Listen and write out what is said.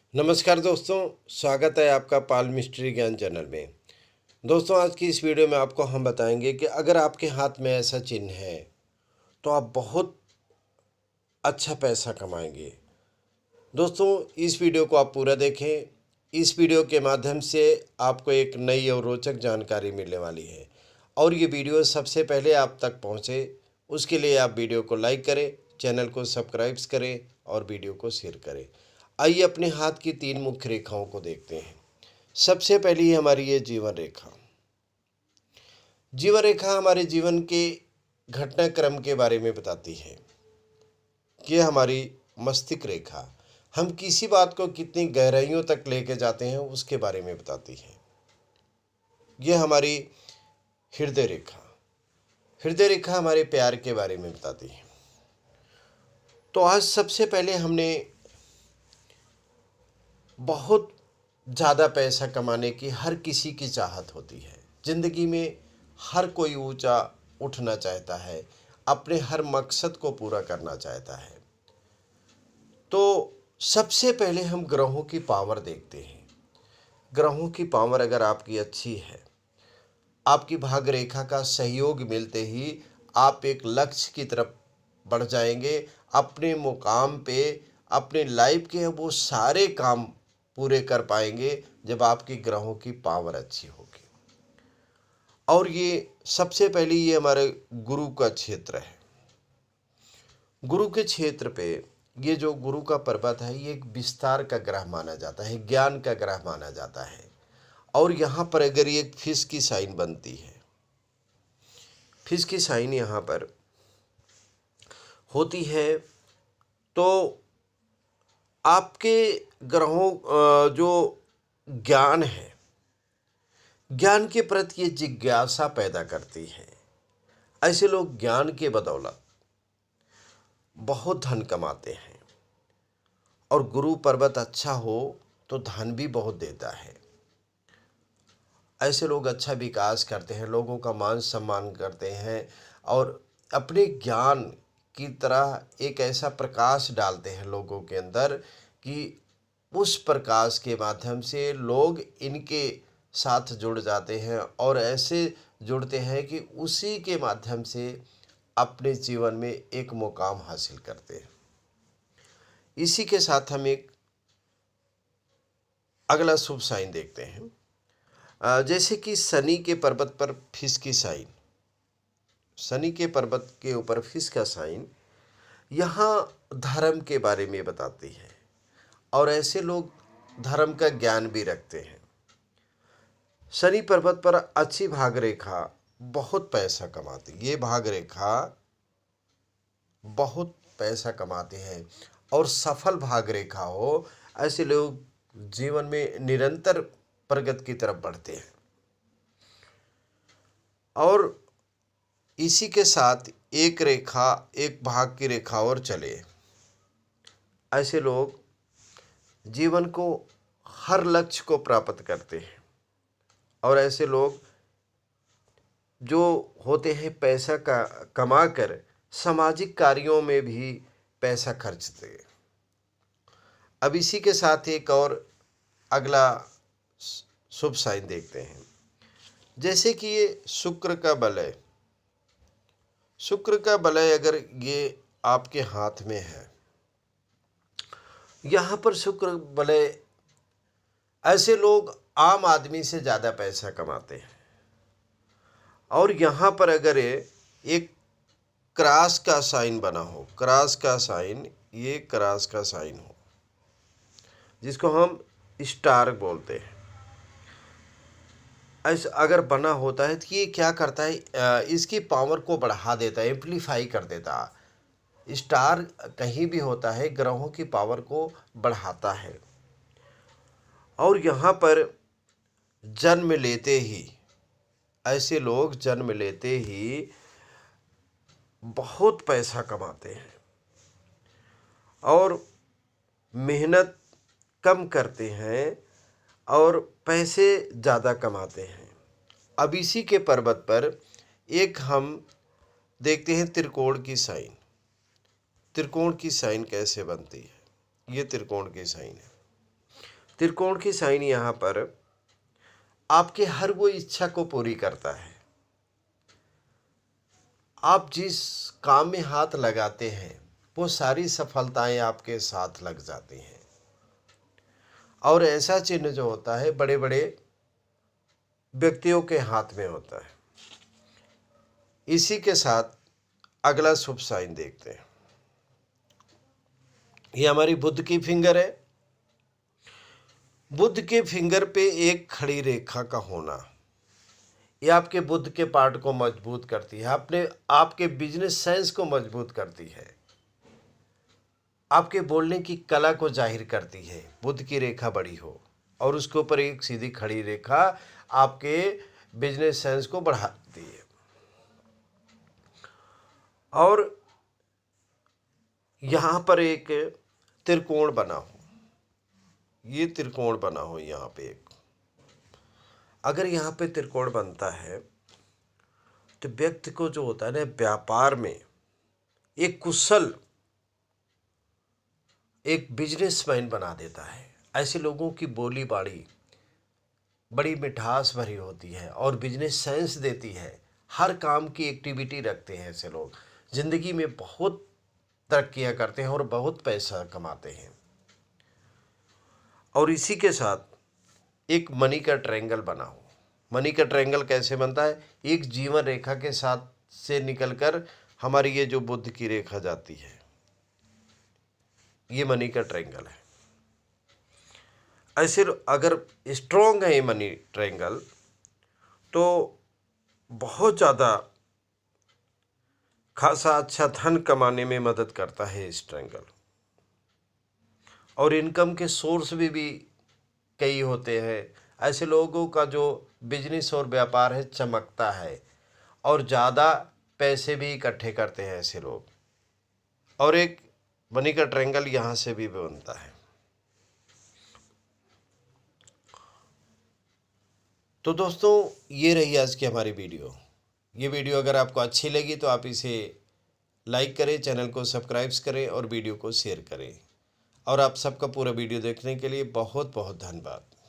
नमस्कार दोस्तों, स्वागत है आपका पाल मिस्ट्री ज्ञान चैनल में। दोस्तों, आज की इस वीडियो में आपको हम बताएंगे कि अगर आपके हाथ में ऐसा चिन्ह है तो आप बहुत अच्छा पैसा कमाएंगे। दोस्तों, इस वीडियो को आप पूरा देखें। इस वीडियो के माध्यम से आपको एक नई और रोचक जानकारी मिलने वाली है और ये वीडियो सबसे पहले आप तक पहुंचे, उसके लिए आप वीडियो को लाइक करें, चैनल को सब्सक्राइब करें और वीडियो को शेयर करें। आइए अपने हाथ की 3 मुख्य रेखाओं को देखते हैं। सबसे पहली हमारी ये जीवन रेखा। जीवन रेखा हमारे जीवन के घटनाक्रम के बारे में बताती है। ये हमारी मस्तिष्क रेखा हम किसी बात को कितनी गहराइयों तक लेके जाते हैं उसके बारे में बताती है। यह हमारी हृदय रेखा। हृदय रेखा हमारे प्यार के बारे में बताती है। तो आज सबसे पहले हमने बहुत ज़्यादा पैसा कमाने की हर किसी की चाहत होती है। ज़िंदगी में हर कोई ऊंचा उठना चाहता है, अपने हर मकसद को पूरा करना चाहता है। तो सबसे पहले हम ग्रहों की पावर देखते हैं। ग्रहों की पावर अगर आपकी अच्छी है, आपकी भाग्य रेखा का सहयोग मिलते ही आप एक लक्ष्य की तरफ बढ़ जाएंगे। अपने मुकाम पे अपने लाइफ के वो सारे काम पूरे कर पाएंगे जब आपकी ग्रहों की पावर अच्छी होगी। और ये सबसे पहले ये हमारे गुरु का क्षेत्र है। गुरु के क्षेत्र पे ये जो गुरु का पर्वत है, ये एक विस्तार का ग्रह माना जाता है, ज्ञान का ग्रह माना जाता है। और यहाँ पर अगर ये एक फिश की साइन बनती है, फिश की साइन यहाँ पर होती है, तो आपके ग्रहों जो ज्ञान है, ज्ञान के प्रति ये जिज्ञासा पैदा करती है। ऐसे लोग ज्ञान के बदौलत बहुत धन कमाते हैं। और गुरु पर्वत अच्छा हो तो धन भी बहुत देता है। ऐसे लोग अच्छा विकास करते हैं, लोगों का मान सम्मान करते हैं और अपने ज्ञान की तरह एक ऐसा प्रकाश डालते हैं लोगों के अंदर कि उस प्रकाश के माध्यम से लोग इनके साथ जुड़ जाते हैं और ऐसे जुड़ते हैं कि उसी के माध्यम से अपने जीवन में एक मुकाम हासिल करते हैं। इसी के साथ हम एक अगला शुभ साइन देखते हैं। जैसे कि शनि के पर्वत पर फिश की साइन, शनि के पर्वत के ऊपर फिश का साइन यहाँ धर्म के बारे में बताती है और ऐसे लोग धर्म का ज्ञान भी रखते हैं। शनि पर्वत पर अच्छी भाग रेखा बहुत पैसा कमाती, ये भाग रेखा बहुत पैसा कमाते हैं और सफल भाग रेखा हो, ऐसे लोग जीवन में निरंतर प्रगति की तरफ बढ़ते हैं। और इसी के साथ एक रेखा, एक भाग की रेखा और चले, ऐसे लोग जीवन को हर लक्ष्य को प्राप्त करते हैं। और ऐसे लोग जो होते हैं पैसा का कमा कर सामाजिक कार्यों में भी पैसा खर्चते हैं। अब इसी के साथ एक और अगला शुभ साइन देखते हैं। जैसे कि ये शुक्र का बलय, शुक्र का बलय अगर ये आपके हाथ में है, यहाँ पर शुक्र बलय, ऐसे लोग आम आदमी से ज़्यादा पैसा कमाते हैं। और यहाँ पर अगर एक क्रॉस का साइन बना हो, क्रॉस का साइन, ये क्रॉस का साइन हो जिसको हम स्टार बोलते हैं, ऐसा अगर बना होता है तो ये क्या करता है, इसकी पावर को बढ़ा देता है, एम्पलीफाई कर देता है। स्टार कहीं भी होता है ग्रहों की पावर को बढ़ाता है। और यहाँ पर जन्म लेते ही, ऐसे लोग जन्म लेते ही बहुत पैसा कमाते हैं और मेहनत कम करते हैं और पैसे ज़्यादा कमाते हैं। अब इसी के पर्वत पर एक हम देखते हैं त्रिकोण की साइन। त्रिकोण की साइन कैसे बनती है, ये त्रिकोण की साइन है। त्रिकोण की साइन यहाँ पर आपके हर वो इच्छा को पूरी करता है। आप जिस काम में हाथ लगाते हैं वो सारी सफलताएं आपके साथ लग जाती हैं। और ऐसा चिन्ह जो होता है बड़े बड़े व्यक्तियों के हाथ में होता है। इसी के साथ अगला शुभ साइन देखते हैं। ये हमारी बुध की फिंगर है। बुध के फिंगर पे एक खड़ी रेखा का होना, ये आपके बुध के पार्ट को मजबूत करती है, आपके बिजनेस सेंस को मजबूत करती है, आपके बोलने की कला को जाहिर करती है। बुध की रेखा बड़ी हो और उसके ऊपर एक सीधी खड़ी रेखा आपके बिजनेस सेंस को बढ़ाती है। और यहाँ पर एक त्रिकोण बना हो, ये त्रिकोण बना हो यहाँ पे एक, अगर यहाँ पे त्रिकोण बनता है तो व्यक्ति को जो होता है ना व्यापार में एक कुशल, एक बिजनेसमैन बना देता है। ऐसे लोगों की बोली बाड़ी बड़ी मिठास भरी होती है और बिजनेस सेंस देती है। हर काम की एक्टिविटी रखते हैं ऐसे लोग, जिंदगी में बहुत तरक्कियां करते हैं और बहुत पैसा कमाते हैं। और इसी के साथ एक मनी का ट्रायंगल बना हो। मनी का ट्रायंगल कैसे बनता है? एक जीवन रेखा के साथ से निकलकर हमारी ये जो बुध की रेखा जाती है, ये मनी का ट्रायंगल है। ऐसे अगर स्ट्रॉन्ग है ये मनी ट्रायंगल तो बहुत ज़्यादा खासा अच्छा धन कमाने में मदद करता है इस ट्रायंगल। और इनकम के सोर्स भी कई होते हैं। ऐसे लोगों का जो बिजनेस और व्यापार है चमकता है और ज़्यादा पैसे भी इकट्ठे करते हैं ऐसे लोग। और एक मनी का ट्रायंगल यहाँ से भी बनता है। तो दोस्तों ये रही आज की हमारी वीडियो। ये वीडियो अगर आपको अच्छी लगी तो आप इसे लाइक करें, चैनल को सब्सक्राइब करें और वीडियो को शेयर करें। और आप सबका पूरा वीडियो देखने के लिए बहुत बहुत धन्यवाद।